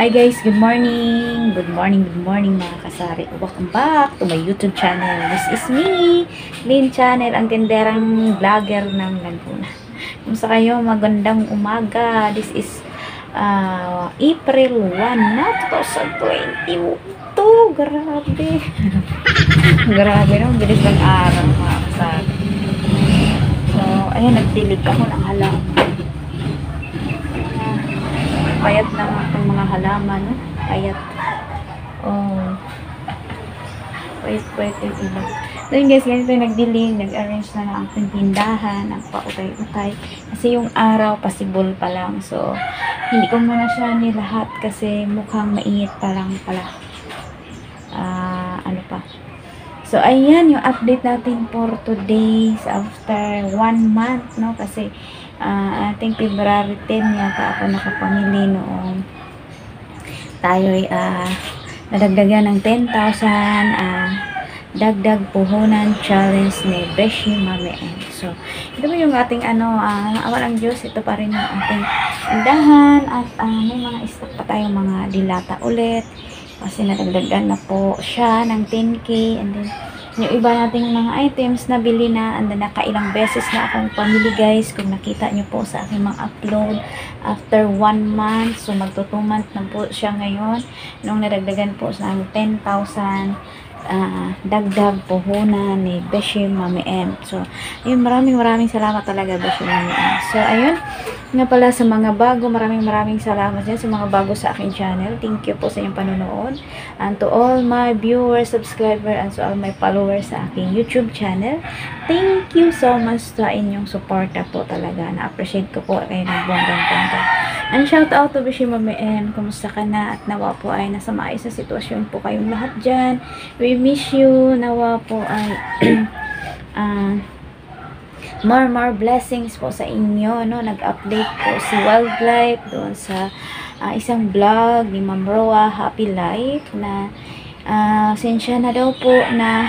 Hi guys, good morning! Good morning, good morning mga kasari. Welcome back to my YouTube channel. This is me, Lynn Channel, ang tinderang vlogger ng Laguna. Kumusta kayo? Magandang umaga. This is April 1 na 2022. Grabe. Grabe no, bilis ng araw mga kasari. So, ayan, nagdilig ako ng halaman. Payat ng itong mga halaman, no? Payat. Oh. Payat yung iba. So yun guys, ganito yung nagdiling, nag-arrange na lang ang tindahan, ang pautay-utay. Kasi yung araw, possible pa lang. So, hindi ko muna siya nilahat kasi mukhang mainit pa lang pala. Ano pa. So, ayan yung update natin for today's after 1 month, no? Kasi, I think February 10 yata ako nakapamili noong tayo'y nadagdagan ng 10,000 dagdag puhunan challenge ni Beshi Mami M. So, ito mo yung ating awa ng Diyos, ito pa rin yung ating tindahan at may mga stock pa tayong mga dilata ulit kasi nadagdagan na po siya ng 10K and then yung iba nating mga items na bili na and then nakailang beses na akong pamili guys kung nakita nyo po sa aking mga upload after 1 month so magto 2 month na po siya ngayon nung nadagdagan po sa 10,000 dagdag puhunan ni Beshi Mami M. So ayun, maraming salamat talaga Beshi Mami M. So ayun nga pala sa mga bago, maraming salamat din sa mga bago sa aking channel. Thank you po sa inyong panonood. And to all my viewers, subscribers, and to all my followers sa aking YouTube channel, thank you so much sa inyong suporta po talaga. Na-appreciate ko po kayo ng bonggang-bongga. And shout out to Beshi Mami M. Kumusta ka na? At nawa po ay nasa maayos na sitwasyon po kayong lahat dyan. We miss you. Nawa po ay more blessings po sa inyo, no? Nag-update po si Wildlife doon sa isang vlog ni Ma'am Roa Happy Life na sensya na daw po na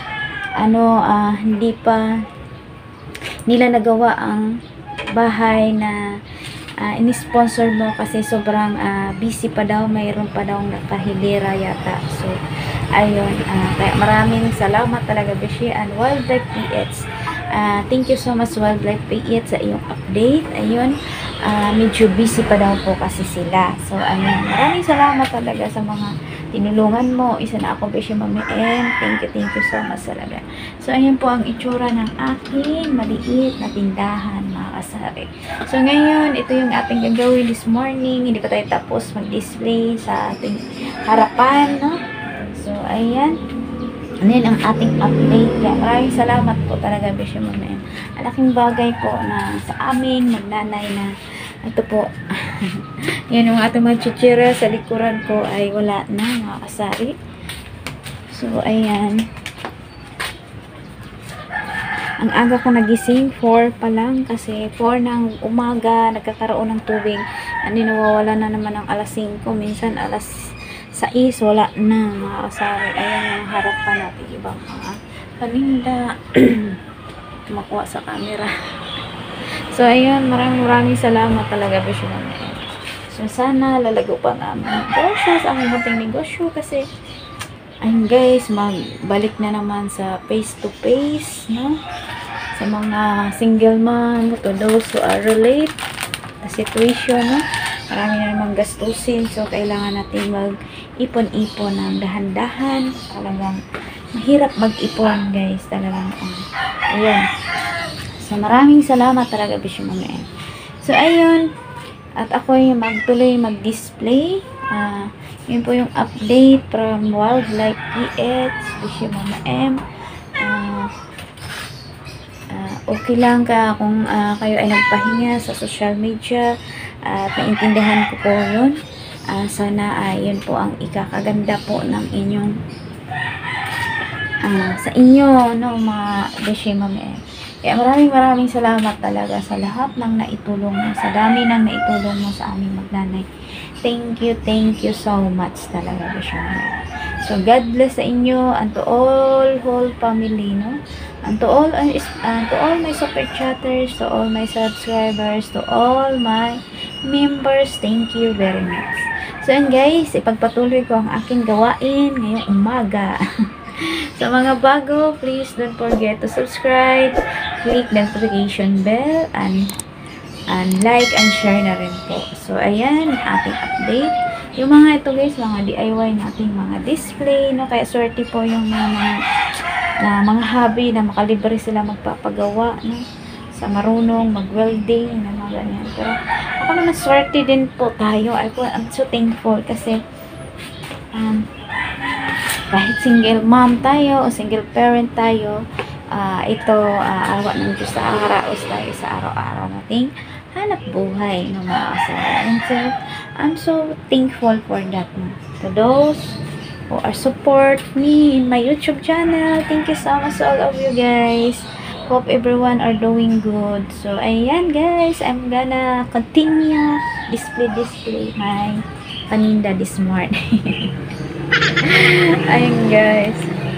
hindi pa nila nagawa ang bahay na in-sponsor mo kasi sobrang busy pa daw, mayroon pa daw nakahilera yata. So ayun, kaya maraming salamat talaga Beshi and Wildlife PH. Thank you so much Wildlife PH sa iyong update. Ayun, medyo busy pa daw po kasi sila. So ayun, maraming salamat talaga sa mga tinulungan mo. Isa na ako Beshi Mami M. Thank you so much talaga. So ayun po ang itsura ng aking maliit na tindahan mga kasari. So ngayon, ito yung ating gagawin this morning. Hindi pa tayo tapos mag-display sa ating harapan, no? So ayan, ano yun ang ating update. Kaya maraming salamat po talaga Beshi Mami M. Alaking bagay po na sa aming magnanay na ito po. Yan yung ating mga chichira sa likuran ko ay wala na mga kasari. So ayan, ang aga ko nagising 4 pa lang kasi 4 ng umaga nagkakaroon ng tubig. Nawawala na naman ng alas 5, minsan alas 6 wala na mga kasari. Ayan yung harapan natin ibang mga paninda. Makuha sa camera. So ayun, maraming salamat talaga Beshi Mami M. So sana lalago pa ang aming negosyo sa aming munting negosyo kasi ayun guys, magbalik na naman sa face to face, no? Sa mga single mom, to those who are relate the situation, no? Marami na naman gastusin, so kailangan natin mag-ipon-ipon ng dahan-dahan. Talagang mahirap mag-ipon guys, talagang ayun. So maraming salamat talaga Beshi Mami M. So ayun, at ako yung magtuloy mag-display. Yun po yung update from Wildlife PH, Beshi Mami M. Okay lang kung kayo ay nagpahinga sa social media at naintindihan ko po yun. Sana yun po ang ikakaganda po ng inyong sa inyo, no, mga Beshi Mami M. Kaya maraming salamat talaga sa lahat ng naitulong mo, sa dami ng naitulong mo sa aming magnanay. Thank you so much talaga Beshi Mami M. So God bless sa inyo and to all whole family, no? And to all my super chatters, to all my subscribers, to all my members, thank you very much. So yan guys, ipagpatuloy ko ang aking gawain ngayong umaga. Sa mga bago, please don't forget to subscribe, click the notification bell, and like and share na rin po. So ayan, ating update. Yung mga ito guys, mga DIY nating mga display, no? Kaya swerte po yung mga hobby na makalibre sila magpapagawa, no? Sa marunong mag-welding na mga ganyan. Pero ako naman swerte din po tayo. I'm so thankful kasi kahit single mom tayo o single parent tayo, ito awa ng Diyos sa araos tayo sa araw-araw nating hanap buhay ng mga asawa. And so, I'm so thankful for that. To those who are support me in my YouTube channel, thank you so much to all of you guys. Hope everyone are doing good. So, ayan guys, I'm gonna continue display my paninda this morning. Ayan guys.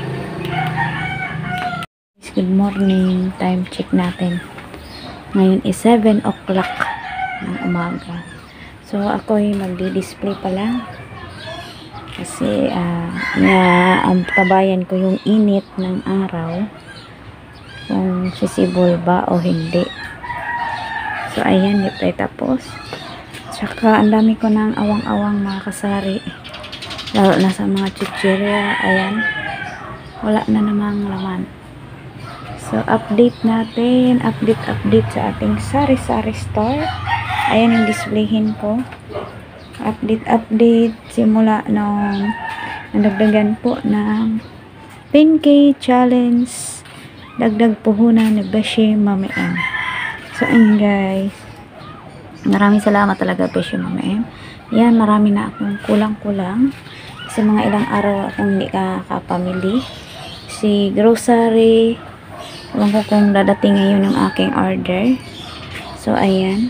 Good morning. Time check natin. Ngayon is 7 o'clock ng umaga. So, ako'y magdi-display pa lang. Kasi, ang tabayan ko yung init ng araw. Kung sisibol ba o hindi. So, ayan, di tayo tapos. Tsaka, ang dami ko ng awang-awang mga kasari. Lalo na sa mga chichirya. Ayan. Wala na namang laman. So, update natin. Update sa ating sari-sari store. Ayan yung displayhin ko. Update. Simula nung nadagdagan po ng 10K challenge. Dagdag puhunan ni Beshi Mami M. So, ayan guys. Maraming salamat talaga Beshi Mami M. Yan, marami na akong kulang-kulang. Kasi mga ilang araw akong hindi kakapamili. Si grocery. Alam ko kung dadating ngayon yung aking order. So, ayan.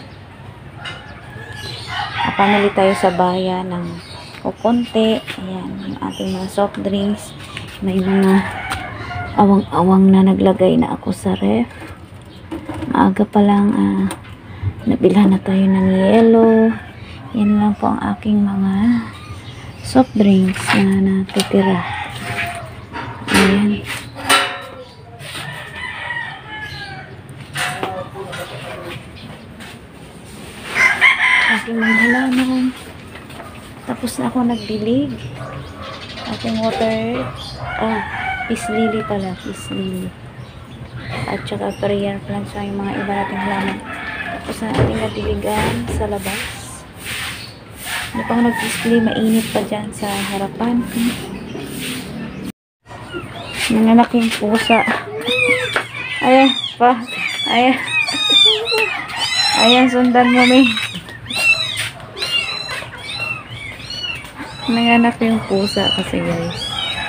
Pamili tayo sa bayan ng kukunti. Ayan, yung ating mga soft drinks. May mga awang-awang na naglagay na ako sa ref. Maaga pa lang nabilhan na tayo ng yelo. Yan lang po ang aking mga soft drinks na natitira. Ayan. Aking mga halaman. Tapos na ako nagdilig. Ating water. Peace lily pala. Peace lily. At saka prayer plants sa yung mga iba nating halaman. Tapos na ating nadiligan sa labas. Hindi pa ako nag-display. Mainit pa dyan sa harapan. Nanganak yung pusa. Ayan pa. Ayan. Ayan, sundan mo may. Nanganak yung pusa kasi guys.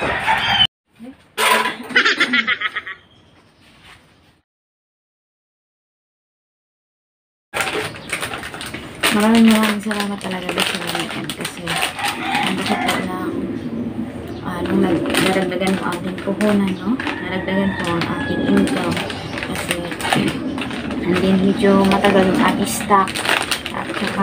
Maraming salamat talaga sa mga kasi ano ko po na nung naragdagan po ang ating puhunan, no? Naragdagan po ang ating income kasi and then medyo matagal yung ating stock at saka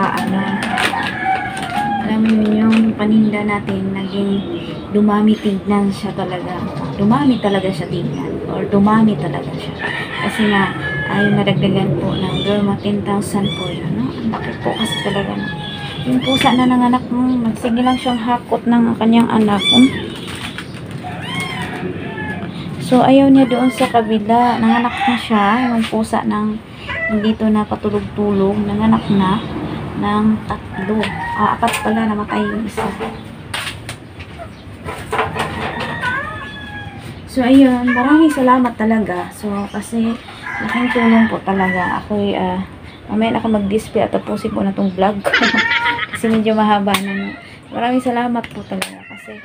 alam mo yung paninda natin naging dumami tignan siya talaga. Dumami talaga siya tignan or dumami talaga siya. Kasi nga ay nadagdagan po ng girl 10,000 po yun, no? Ang laki po kasi talaga, no? Yung pusa na nanganak mo, magsige lang siyang hakot ng kanyang anak. So ayaw niya doon sa kabila, nanganak na siya, yung pusa ng dito na patulog-tulog, nanganak na ng 3. 4 pala, namatay yung isa. So, ayun, maraming salamat talaga. So, kasi, laking tulong po talaga. Ako'y, mamaya na ako mag-display at tapusin po na itong vlog. Kasi medyo mahaba na. No? Maraming salamat po talaga. Kasi,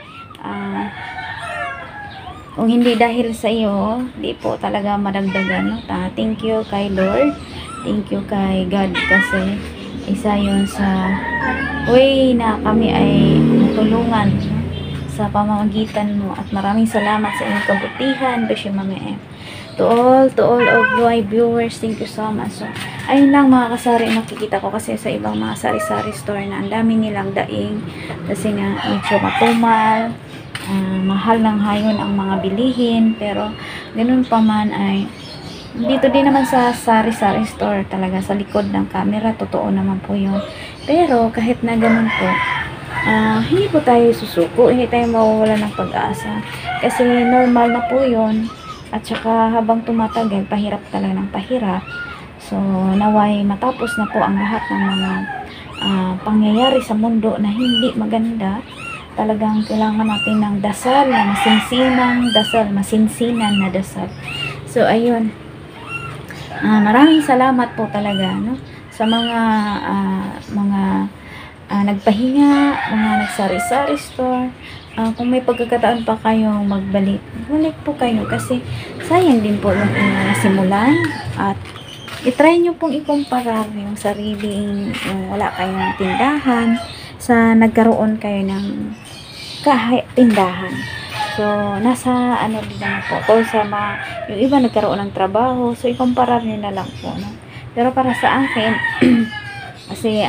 kung hindi dahil sa iyo, di po talaga madagdagan. No? Thank you kay Lord. Thank you kay God kasi isa yun sa way na kami ay natulungan, no? Sa pamamagitan mo. At maraming salamat sa inyong kabutihan, Beshi Mami M. To all of my viewers, thank you so much. So, ayun lang mga kasari, nakikita ko kasi sa ibang mga sari-sari store na ang dami nilang daing kasi nga medyo matumal, mahal ng hayon ang mga bilihin, pero ganun pa man ay dito din naman sa sari-sari store talaga sa likod ng camera, totoo naman po yun. Pero kahit na ganun po, hindi po tayo susuko, hindi tayo mawawala ng pag-asa kasi normal na po yun, at saka habang tumatagal pahirap talaga ng pahirap. So naway matapos na po ang lahat ng mga pangyayari sa mundo na hindi maganda. Talagang kailangan natin ng dasal na masinsinang dasal, masinsinan na dasal. So ayun, maraming salamat po talaga, no, sa mga nagpahinga, mga nagsari-sari store. Kung may pagkakataon pa kayong magbalik po kayo kasi sayang din po yung nasimulan, at itry nyo pong ikumparar yung sariling wala kayong tindahan sa nagkaroon kayo ng tindahan. So, nasa din naman po. O sa yung iba nagkaroon ng trabaho. So, ikumparar nyo na lang po. No? Pero para sa akin, kasi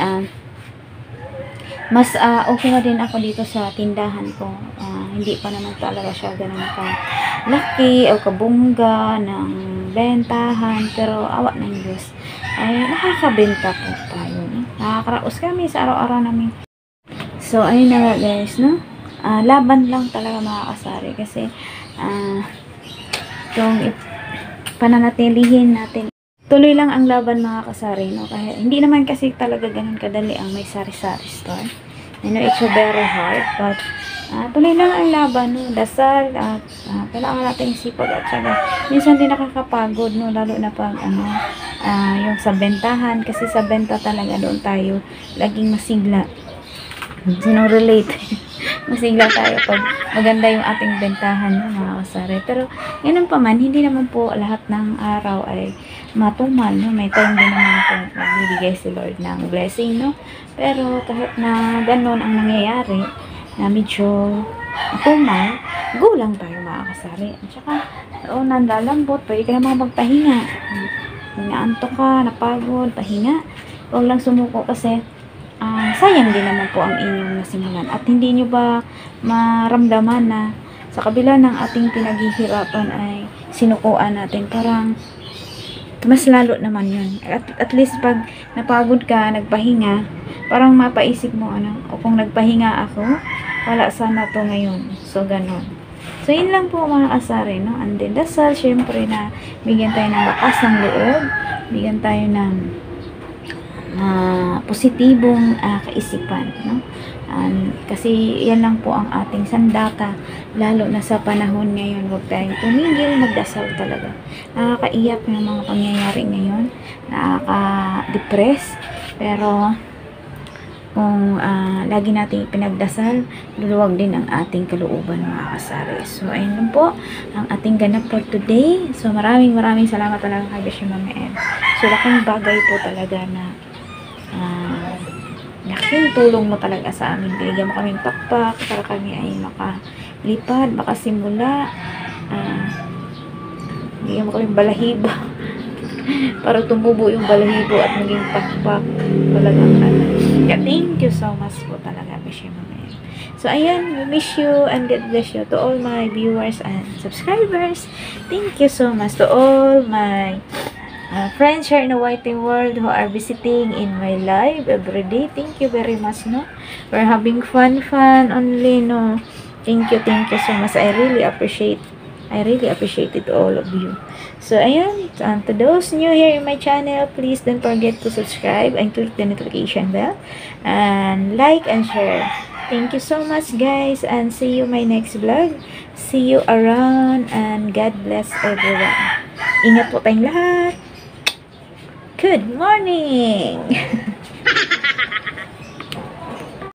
mas okay na din ako dito sa tindahan ko. Hindi pa naman talaga siya ganun ka laki o kabungga ng bentahan, pero awa ng Diyos ay nakakabenta po tayo, no? Nakakaraos kami sa araw-araw namin. So ayun na nga guys, no, laban lang talaga mga kasari kasi kung pananatilihin natin, tuloy lang ang laban mga kasari, no? Kaya hindi naman kasi talaga ganun kadali ang may sari-sari store. It's very hard, but tuloy lang ang laban, no? Dasal, at kailangan natin sipag, at saka minsan din nakakapagod, no? Lalo na pag yung sa bentahan, kasi sa benta talaga doon tayo laging masigla. Sinong relate? Masigla tayo pag maganda yung ating bentahan, no, mga kasari. Pero ganun pa man, hindi naman po lahat ng araw ay matumal, no? May time din naman po magbibigay si Lord ng blessing, no? Pero kahit na ganun ang nangyayari, na medyo matumal, go lang tayo mga kasari. At saka, nanlalambot, pwede ka naman magpahinga. Naantok ka, napagod, pahinga. Huwag lang sumuko kasi sayang din naman po ang inyong nasimulan, at hindi nyo ba maramdaman na sa kabila ng ating pinaghihirapan ay sinukuan natin, parang mas lalo naman yun. At least pag napagod ka, nagpahinga, parang mapaisip mo o kung nagpahinga ako, wala sana to ngayon. So ganon. So yun lang po mga kasari, no? And then dasal, syempre na bigyan tayo ng lakas ng loob, bigyan tayo ng positibong kaisipan, no? Kasi yan lang po ang ating sandata, lalo na sa panahon ngayon. Huwag tayong tumigil, magdasal talaga. Nakakaiyak yung mga pangyayari ngayon, nakaka-depress, pero kung lagi nating pinagdasal, luluwag din ang ating kalooban mga kasari. So ayun lang po ang ating ganap for today. So maraming salamat talaga kay Beshi Mama M. So laking bagay po talaga na laking tulong mo talaga sa amin. Binigyan mo kaming pakpak para kami ay makalipad, makasimula. Binigyan mo kaming balahibo para tumubo yung balahibo at maging pakpak. Talagang thank you so much po talaga, Beshi Mama. So ayan, we wish you and God bless you to all my viewers and subscribers. Thank you so much to all my friends here in the Whiting world who are visiting in my live every day. Thank you very much, no? We're having fun only, no? Thank you so much. I really appreciate it, all of you. So ayan, to those new here in my channel, please don't forget to subscribe and click the notification bell and like and share. Thank you so much guys, and see you my next vlog. See you around, and God bless everyone. Ingat po tayong lahat. Good morning!